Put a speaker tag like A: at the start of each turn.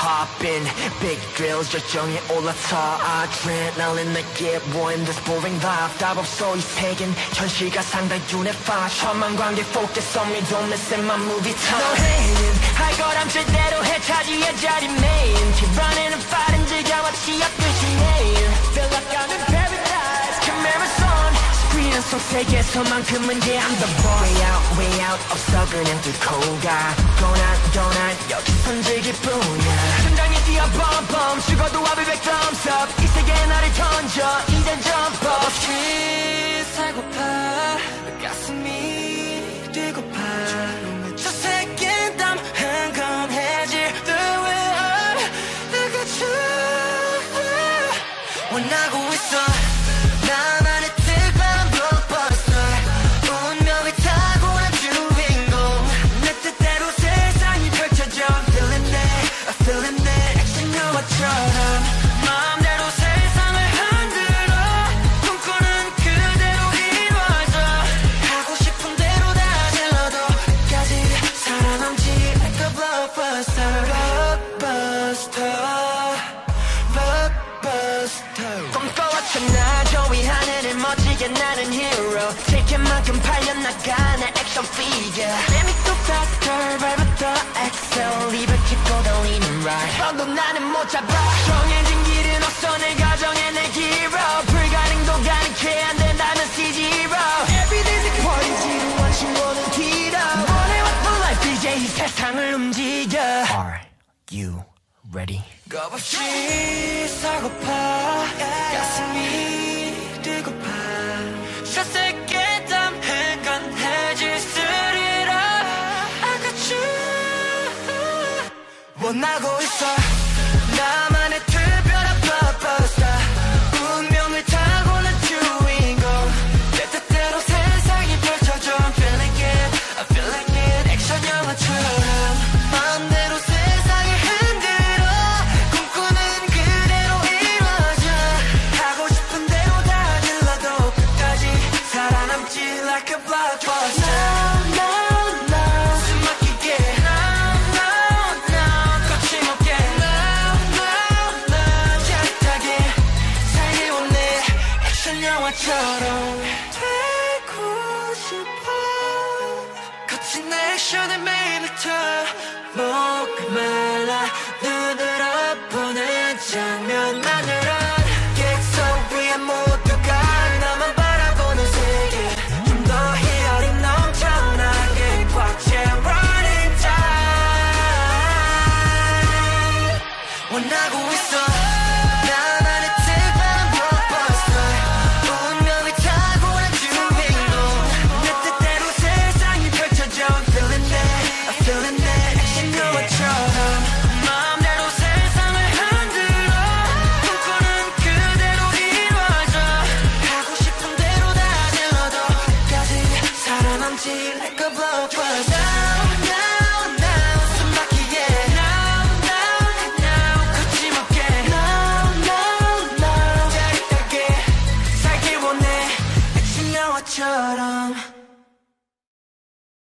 A: popping big drills 열정이 올라타 adrenaline 내게 보인 this boring vibe 답 없어 이 세계는 현실과 상당히 unified 천만 관객 focus on me don't miss in my movie time 너희는 할 거람 제대로 해 차지의 자리 main keep running and fighting 즐겨왔지 앞끝이 name feel like I'm in paradise cameras on screen 속 세계에서만큼은 yeah I'm the boss way out 없어 그냥 뚫고 가 go not 여기선 즐길뿐이야 심장이 뛰어 bomb 죽어도 I'll be back thumbs up 이 세계에 나를 던져 이젠 jump up 없이 살고파 가슴이 뛰고파 저 새끼 땀 흥건해질 the way up 내가 주 원하고 있어 나만의 특별한 blockbuster 운명을 타고난 주인공 내 뜻대로 세상이 펼쳐져 feeling it 액션 영화처럼 마음대로 세상을 흔들어 꿈꾸는 그대로 이루어져 하고 싶은 대로 다 질러도 끝까지 살아남지 like a blockbuster 꿈꿔왔잖아 저 위 하늘을 멋지게 나는 hero 칠킬 만큼 팔려나가는 액션 figure Let me go faster 발부터 excel 입을 짚고 달리는 ride 뻔도 나는 못 잡아 정해진 길은 없어 내 가정의 내 hero 불가능도 가능해 안 된다면 C0 Everyday's a party 지루한 친구는 뒤로 원해 what for life 이제 이 세상을 움직여 Are you ready? 겁없이 살고파 가슴이 뛰고파 저 새끼 땀 흥건해질 쓰리라 I got you 원하고 있어 나만의 특별한 blockbuster 운명을 타고난 주인공 내 뜻대로 세상이 펼쳐져 I'm feeling it I feel like it 액션 영화처럼 마음대로 세상을 흔들어 꿈꾸는 그대로 이루어져 하고 싶은 대로 다 질러도 끝까지 살아남지 like a blockbuster 숨 막히게 거침없게 짜릿하게 살기 원해 액션 영화처럼 되고 싶어 거친 액션의 매일부터 목말라 눈을 엎보는 장면만으로 객석 위에 모두가 나만 바라보는 세계 좀 더 희열이 넘쳐나게 꽉 채워 running time 원하고 있어 나만의 특별한 blockbuster 운명을 타고난 주인공 내 뜻대로 세상이 펼쳐져 I'm feeling it 액션 영화처럼 마음대로 세상을 흔들어 꿈꾸는 그대로 이루어져 하고 싶은 대로 다 질러도 끝까지 살아남지 like a blockbuster